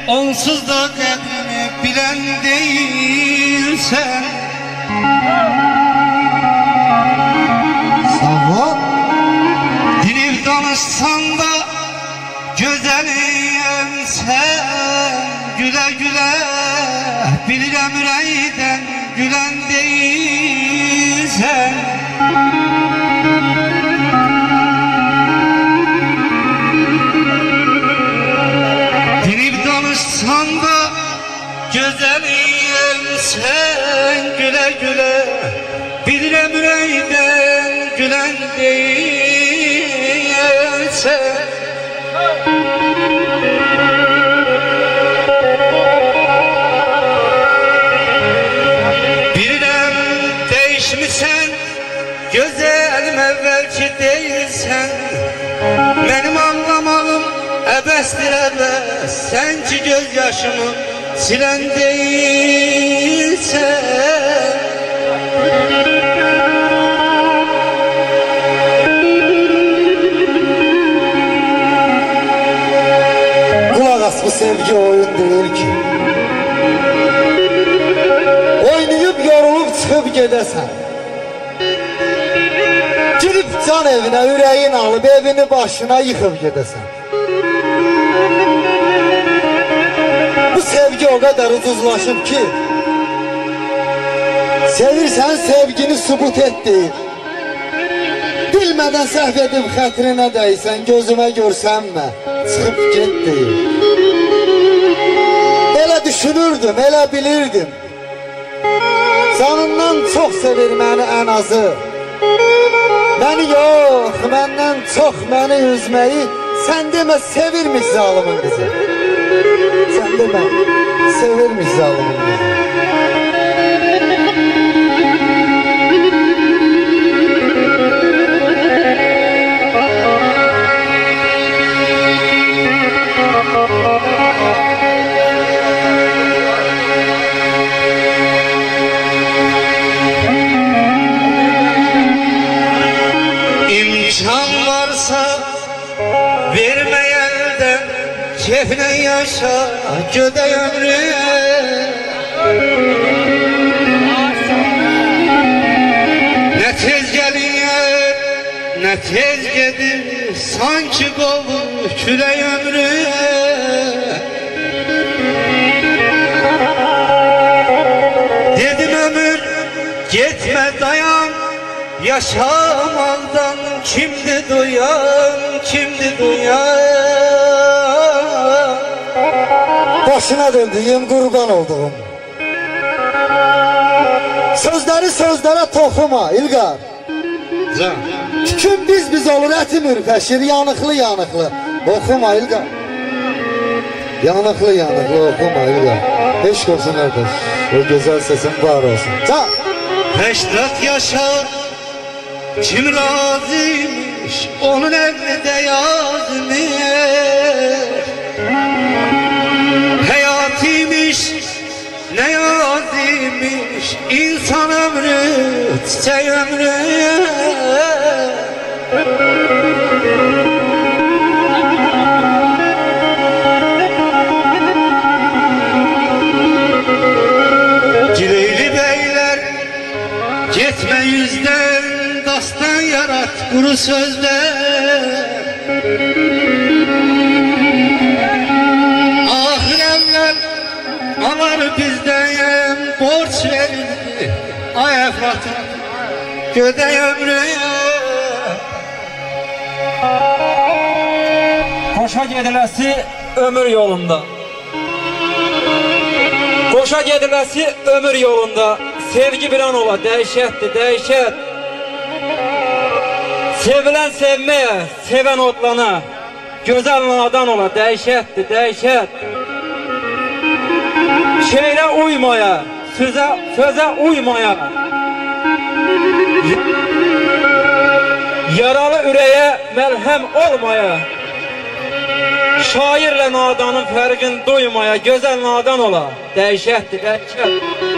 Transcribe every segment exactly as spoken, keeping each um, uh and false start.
onsuz da qədrini bilən deyilsən. Sağ ol. Dinib danışsan da gözəliyəm sən. Gülə gülə bilirəm ürəkdən gülən deyilsən. Dinib danışsan da gözəliyəm sən. Gülə gülə bilirəm ürəkdən gülən deyilsən. Bilirəm değişmişsən, gözəlim əvvəlki deyilsən. Mənim anlamalım əbəsdir əbəs, sən ki göz yaşımı silən deyilsən. Bu sevgi oyun değil ki. Oynayıp yorulup çıkıp gedəsən. Girip can evine yüreğin alıp evini başına yıkıp gedəsən. Bu sevgi o kadar ucuzlaşıp ki, sevirsen sevgini subut et deyil. Bilmeden səhv edip xətrinə dəysən, gözüme görsənmə, çıkıp get deyil. Elə düşünürdüm, elə bilirdim. Canından çox sevir məni ən azı. Məni yox, məndən çox məni üzməyi sən demə sevirmiş zalımın qızı. Sən demə sevirmiş zalımın qızı. İmkan varsa verme elden, keyfine yaşa gödey ömrü. Ne tez gelir, ne tez gelir, sanki kovur küley ömrü. Dedim ömür gitme dayan, yaşamaktan kimdi duyan, kimdi duyan. Başına döndüğüm kurban olduğum. Sözleri sözlere toxuma İlqar. Can. Tükün biz biz olur ətim ürpəşir, yanıqlı yanıqlı. Oxuma İlqar. Yanıqlı yanıqlı oxuma İlqar. Eşq olsun qardaş, o güzel sesin var olsun. Can. Heştat yaşa kim razıymış, onun evinde yazmış. Hayatıymış, ne yazıymış, insan ömrü, çiçek ömrü. Gileyli beyler, gitme yüzden, dastan yarat kuru sözler. Ahir evvel alar bizden borç verildi. Ay Efrat'ım gödey ömrü. Koşa gediləsi ömür yolunda. Koşa gediləsi ömür yolunda. Sevgi bilen ola dəhşətdir, dəhşət. Sevilen sevmeye, seven otlana. Güzel nadan ola dəhşətdir, dəhşət. Şeirə uymaya, söze, söze uymaya. Yaralı ürəyə məlhəm olmaya. Şairlə nadanın fərqin duymaya. Gözəl nadan ola dəhşətdir, dəhşət.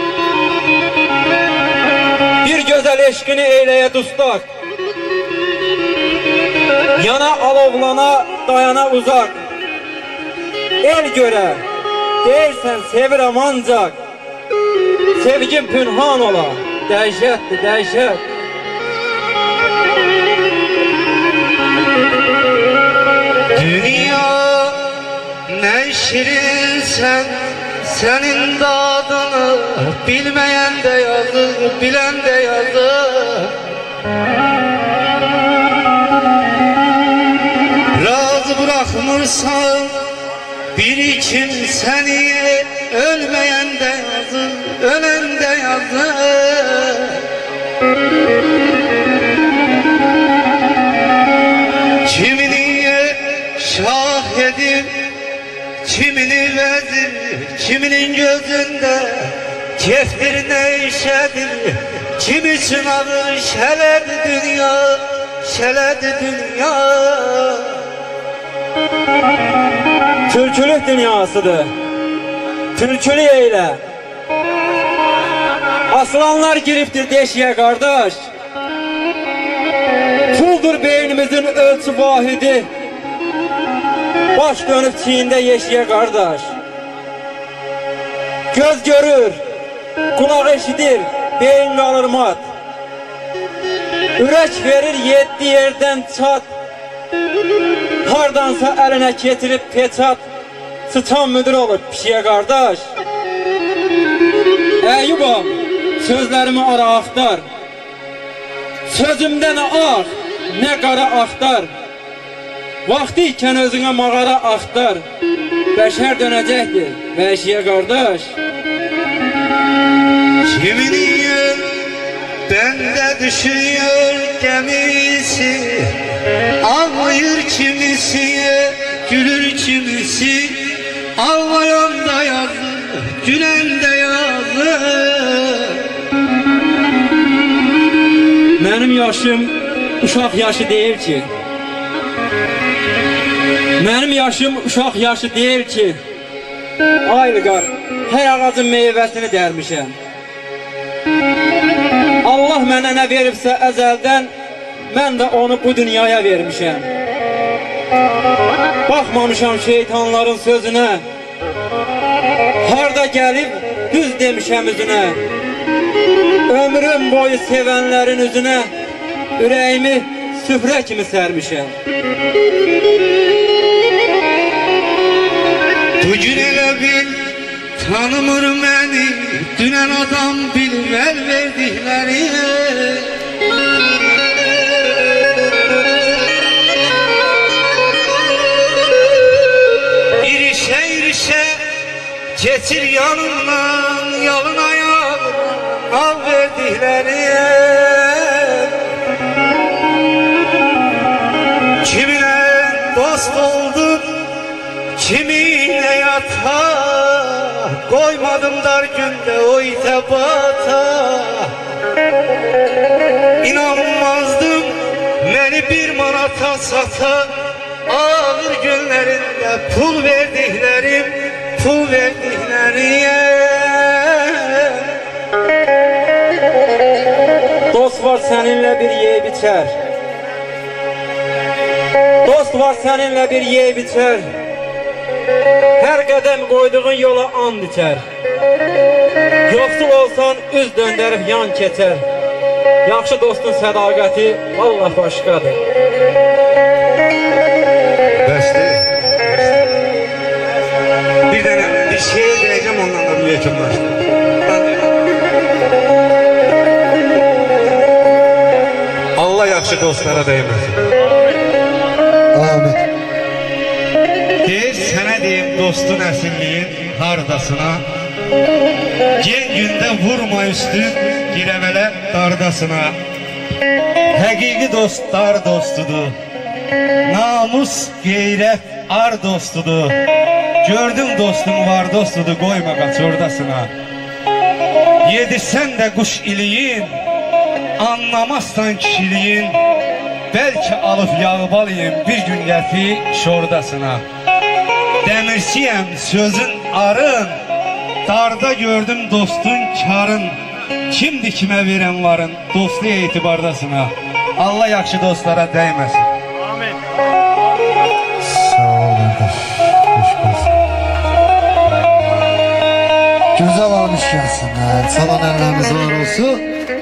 Bir gözəl eşqini eyləyə dustaq. Yana alovlana, dayana uzaq. El görə, Deyirsən sevirəm ancaq sevgim pünhan ola. Dəhşətdir, dəhşət. Dünya ne şirin sen, senin dadını bilmeyen de yazır, bilen de yazır. Razı bırakmırsan bir kimseni, ölmeyen de yazır, ölen de yazır. Kimini şah edip, kimini vezir, kiminin gözünde keftir neşedir. Kimi sınavı şeledi dünya, şeledi dünya. Türkülük dünyasıdır. Türkülük eyle. Aslanlar giriptir deşiye kardeş. Puldur beynimizin ölçü vahidi. Baş dönüp çiğinde yeşiye kardeş. Göz görür, kulak eşidir, beyin kalır mat. Ürək verir yedi yerden çat. Hardansa eline getirip peçat. Sıçan müdür olur pişiye kardeş. Eyyubam, sözlerimi ara aktar. Sözümden ağ, ne kara aktar. Vakti iken özüne mağara aktar. Beşer dönecektir beşiye kardeş. Kiminin bende düşüyor gemisi, ağlıyor kimisi, gülür kimisi. Ağlayan da yazır, gülen de yazır. Benim yaşım uşaq yaşı değil ki. Benim yaşım uşaq yaşı değil ki. Aylıqar, her ağacın meyvəsini dərmişəm. Allah mənə nə veribsə əzəldən, mən də onu bu dünyaya vermişəm. Baxmamışam şeytanların sözünə, harda gəlib düz demişəm üzünə. Ömrüm boyu sevənlərin üzünə, ürəyimi süfrə kimi sərmişəm. Bugün elə bil tanımır məni, dünən adam bilmər verdikləri. İrişə irişə keçir yanından, yalın ayağına al verdikləri. Kiminlə dost oldum, kiminle yata, koymadım dar günde o itibata. İnanmazdım beni bir manata sata, ağır günlerinde pul verdiklerim, pul verdiklerim. Dost var seninle bir yeyib içər. Dost var seninle bir yeyib içər. Her qədəm qoyduğun yola and içər. Yoxsul olsan üz döndərib yan keçər. Yaxşı dostun sədaqəti Allah başqadır. Bəsdir. Bir dənə bir şey deyəcəm, ondan da bir yetimlaşdır. Allah yaxşı dostlara değməsin. Amin. Deyir sənə deyim dostun əsilliyin hardasına, gen gündə vurma üstün girəmələ dardasına. Həqiqi dost dar dostudur, namus qeyrət ar dostudur. Gördüm dostun var dostudur, qoyma qaç ordasına. Yedirsən də quş iliyin, anlamazsan kişiliyin. Belki alıp yağbalıyım bir gün gəti şordasına. Demirsiyem sözün arın, darda gördüm dostun karın. Kimdi kime veren varın, dostluğa itibardasına. Allah yaxşı dostlara değməsin. Amin. Sağ ol kardeş. Hoş geldin. Güzel almış gelsinler. Çalan elleriniz var olsun.